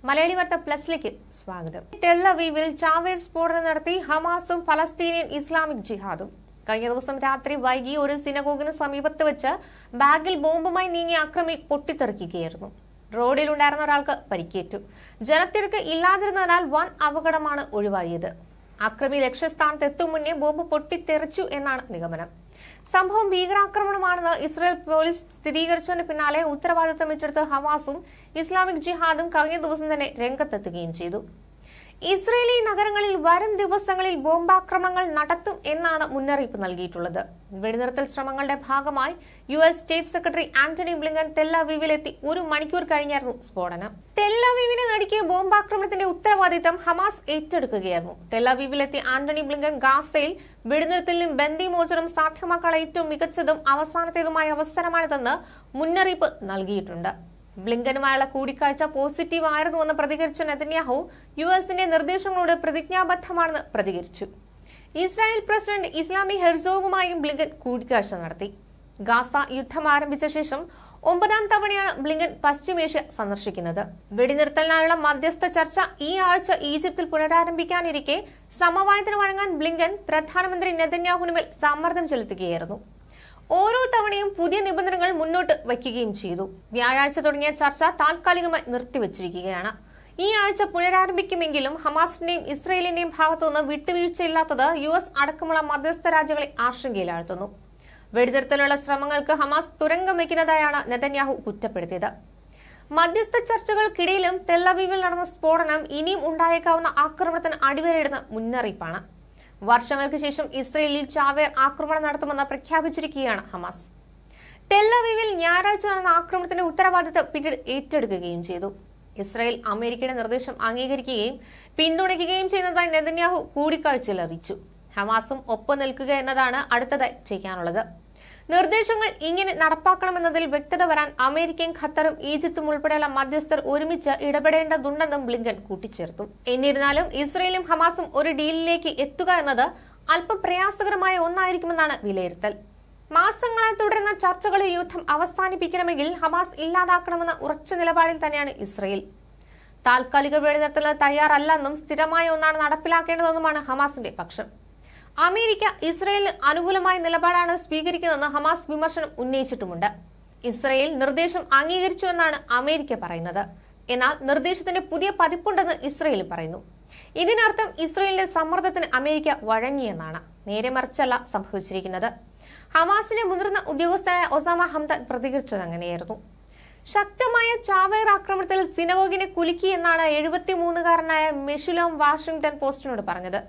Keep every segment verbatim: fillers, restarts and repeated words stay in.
മലയാളി വാർത്ത പ്ലസിലേക്ക് സ്വാഗതം. ടെൽ അവീവിൽ ചാവേർ സ്ഫോടനം നടത്തി ഹമാസും ഫലസ്തീനിയൻ ഇസ്ലാമിക് ജിഹാദും. കഴിഞ്ഞ ദിവസം രാത്രി വൈകി ഒരു സിനഗോഗിന് സമീപത്ത് വെച്ച് ബാഗിൽ ബോംബുമായി നീങ്ങിയ അക്രമി പൊട്ടിത്തെറിക്കുകയായിരുന്നു. റോഡിലുണ്ടായിരുന്ന ഒരാൾക്ക് പരിക്കേറ്റു. ജനത്തിരക്ക് ഇല്ലാതിരുന്നതിനാൽ വൻ അപകടമാണ് ഒഴിവായത്. അക്രമി ലക്ഷ്യസ്ഥാനത്ത് എത്തും മുന്നേ ബോംബ് പൊട്ടിത്തെറിച്ചു എന്നാണ് നിഗമനം. സംഭവം ഭീകരാക്രമണമാണെന്ന് ഇസ്രായേൽ പോലീസ് സ്ഥിരീകരിച്ചതിന് പിന്നാലെ ഉത്തരവാദിത്തം ഏറ്റെടുത്ത് ഹമാസും ഇസ്ലാമിക് ജിഹാദും കഴിഞ്ഞ ദിവസം തന്നെ രംഗത്തെത്തുകയും ചെയ്തു. ഇസ്രയേലി നഗരങ്ങളിൽ വരും ദിവസങ്ങളിൽ ബോംബാക്രമണങ്ങൾ നടത്തും എന്നാണ് മുന്നറിയിപ്പ് നൽകിയിട്ടുള്ളത്. വെടിനിർത്തൽ ശ്രമങ്ങളുടെ ഭാഗമായി U S state secretary Antony Blinken Tel അവീവിലെത്തി ഒരു മണിക്കൂർ കഴിഞ്ഞായിരുന്നു സ്ഫോടനം. ടെൽ അവീവിനെ നടുക്കിയ ബോംബാക്രമണത്തിന്റെ ഉത്തരവാദിത്തം ഹമാസ് ഏറ്റെടുക്കുകയായിരുന്നു. ടെൽ അവീവിലെത്തിയ ആന്റണി ബ്ലിങ്കൻ ഗാസയിൽ വെടിനിർത്തലിനും ബന്ദിമോചനം സാധ്യമാക്കാനുള്ള ഏറ്റവും മികച്ചതും അവസാനത്തേതുമായ അവസരമാണിതെന്ന് മുന്നറിയിപ്പ് നൽകിയിട്ടുണ്ട്. ബ്ലിങ്കനുമായുള്ള കൂടിക്കാഴ്ച പോസിറ്റീവ് ആയിരുന്നുവെന്ന് പ്രതികരിച്ച നെതന്യാഹു യു എസിന്റെ നിർദ്ദേശങ്ങളോട് പ്രതിജ്ഞാബദ്ധമാണെന്ന് പ്രതികരിച്ചു. ഇസ്രായേൽ പ്രസിഡന്റ് ഇസ്ലാമി ഹെർസോഗുമായും ബ്ലിങ്കൻ കൂടിക്കാഴ്ച നടത്തി. ഗാസ യുദ്ധം ആരംഭിച്ച ശേഷം ഒമ്പതാം തവണയാണ് ബ്ലിങ്കൻ പശ്ചിമേഷ്യ സന്ദർശിക്കുന്നത്. വെടിനിർത്തലിനായുള്ള മധ്യസ്ഥ ചർച്ച ഈ ആഴ്ച ഈജിപ്തിൽ പുനരാരംഭിക്കാനിരിക്കെ സമവായത്തിന് വഴങ്ങാൻ ബ്ലിങ്കൻ പ്രധാനമന്ത്രി നെതന്യാഹുവിനുമേൽ സമ്മർദ്ദം ചെലുത്തുകയായിരുന്നു. ഓരോ തവണയും പുതിയ നിബന്ധനകൾ മുന്നോട്ട് വയ്ക്കുകയും ചെയ്തു. വ്യാഴാഴ്ച തുടങ്ങിയ ചർച്ച താൽക്കാലികമായി നിർത്തിവച്ചിരിക്കുകയാണ്. ഈ ആഴ്ച പുനരാരംഭിക്കുമെങ്കിലും ഹമാസിന്റെയും ഇസ്രയേലിന്റെയും ഭാഗത്തുനിന്ന് വിട്ടുവീഴ്ചയില്ലാത്തത് യു എസ് അടക്കമുള്ള മധ്യസ്ഥ രാജ്യങ്ങളെ ആശങ്കയിലാഴ്ത്തുന്നു. വെടിനിർത്തലുള്ള ശ്രമങ്ങൾക്ക് ഹമാസ് തുരങ്കം വയ്ക്കുന്നതായാണ് നെതന്യാഹു കുറ്റപ്പെടുത്തിയത്. മധ്യസ്ഥ ചർച്ചകൾക്കിടയിലും ടെൽ അവീവിൽ നടന്ന സ്ഫോടനം ഇനിയും ഉണ്ടായേക്കാവുന്ന ആക്രമണത്തിന് അടിവരയിടുന്ന മുന്നറിയിപ്പാണ്. വർഷങ്ങൾക്ക് ശേഷം ഇസ്രയേലിൽ ചാവേർ ആക്രമണം നടത്തുമെന്ന് പ്രഖ്യാപിച്ചിരിക്കുകയാണ് ഹമാസ്. ടെൽ അവീവിൽ ഞായറാഴ്ച നടന്ന ആക്രമണത്തിന്റെ ഉത്തരവാദിത്തം പിന്നീട് ഏറ്റെടുക്കുകയും ചെയ്തു. ഇസ്രായേൽ അമേരിക്കയുടെ നിർദ്ദേശം അംഗീകരിക്കുകയും പിന്തുണയ്ക്കുകയും ചെയ്യുന്നതായി നെതന്യാഹു കൂടിക്കാഴ്ചയിൽ അറിയിച്ചു. ഹമാസും ഒപ്പം നിൽക്കുക എന്നതാണ് അടുത്തതായി ചെയ്യാനുള്ളത്. നിർദ്ദേശങ്ങൾ ഇങ്ങനെ നടപ്പാക്കണമെന്നതിൽ വ്യക്തത വരാൻ അമേരിക്കയും ഖത്തറും ഈജിപ്തും ഉൾപ്പെടെയുള്ള മധ്യസ്ഥർ ഒരുമിച്ച് ഇടപെടേണ്ടതുണ്ടെന്നും ബ്ലിങ്കൻ കൂട്ടിച്ചേർത്തു. എന്നിരുന്നാലും ഇസ്രയേലും ഹമാസും ഒരു ഡീലിലേക്ക് എത്തുക എന്നത് അല്പം പ്രയാസകരമായ ഒന്നായിരിക്കുമെന്നാണ് വിലയിരുത്തൽ. മാസങ്ങളായി തുടരുന്ന ചർച്ചകളിൽ യുദ്ധം അവസാനിപ്പിക്കണമെങ്കിൽ ഹമാസ് ഇല്ലാതാക്കണമെന്ന ഉറച്ച നിലപാടിൽ തന്നെയാണ് ഇസ്രയേൽ. താൽക്കാലിക വെടിനിർത്തൽ തയ്യാറല്ലെന്നും സ്ഥിരമായ ഒന്നാണ് നടപ്പിലാക്കേണ്ടതെന്നുമാണ് ഹമാസിന്റെ പക്ഷം. അമേരിക്ക ഇസ്രയേലിന് അനുകൂലമായ നിലപാടാണ് സ്വീകരിക്കുന്നതെന്ന് ഹമാസ് വിമർശനം ഉന്നയിച്ചിട്ടുമുണ്ട്. ഇസ്രയേൽ നിർദ്ദേശം അംഗീകരിച്ചുവെന്നാണ് അമേരിക്ക പറയുന്നത്. എന്നാൽ നിർദ്ദേശത്തിന്റെ പുതിയ പതിപ്പുണ്ടെന്ന് ഇസ്രയേൽ പറയുന്നു. ഇതിനർത്ഥം ഇസ്രയേലിന്റെ സമ്മർദ്ദത്തിന് അമേരിക്ക വഴങ്ങിയെന്നാണ്. നേരെ മറിച്ചല്ല സംഭവിച്ചിരിക്കുന്നത്. ഹമാസിന്റെ മുതിർന്ന ഉദ്യോഗസ്ഥനായ ഒസാമ ഹംദാൻ പ്രതികരിച്ചത് അങ്ങനെയായിരുന്നു. ശക്തമായ ചാവേർ ആക്രമണത്തിൽ സിനഗോഗിനെ കുലുക്കി എന്നാണ് എഴുപത്തിമൂന്നുകാരനായ മെഷുലോം വാഷിംഗ്ടൺ പോസ്റ്റിനോട് പറഞ്ഞത്.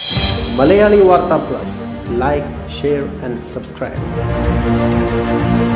Malayali Warta Plus, like, share and subscribe.